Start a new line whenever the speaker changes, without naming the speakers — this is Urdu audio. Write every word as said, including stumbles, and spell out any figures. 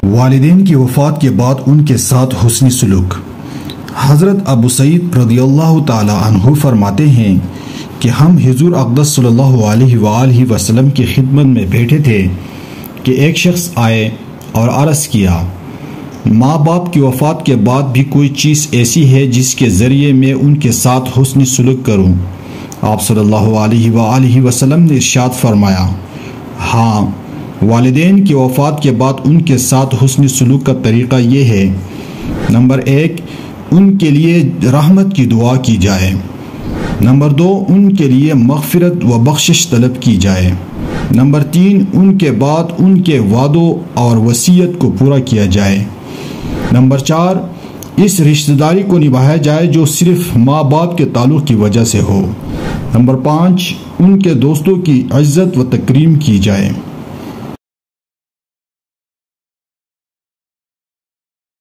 والدین کی وفات کے بعد ان کے ساتھ حسن سلوک۔ حضرت ابو سعید رضی اللہ تعالی عنہ فرماتے ہیں کہ ہم حضور اقدس صلی اللہ علیہ وآلہ وسلم کی خدمت میں بیٹھے تھے کہ ایک شخص آئے اور عرض کیا، ماں باپ کی وفات کے بعد بھی کوئی چیز ایسی ہے جس کے ذریعے میں ان کے ساتھ حسن سلوک کروں؟ آپ صلی اللہ علیہ وآلہ وسلم نے ارشاد فرمایا، ہاں، والدین کی وفات کے بعد ان کے ساتھ حسن سلوک کا طریقہ یہ ہے، نمبر ایک، ان کے لیے رحمت کی دعا کی جائے، نمبر دو، ان کے لیے مغفرت و بخشش طلب کی جائے، نمبر تین، ان کے بعد ان کے وعدوں اور وصیت کو پورا کیا جائے، نمبر چار، اس رشتہ داری کو نبھایا جائے جو صرف ماں باپ کے تعلق کی وجہ سے ہو، نمبر پانچ، ان کے دوستوں کی عزت و تکریم کی جائے۔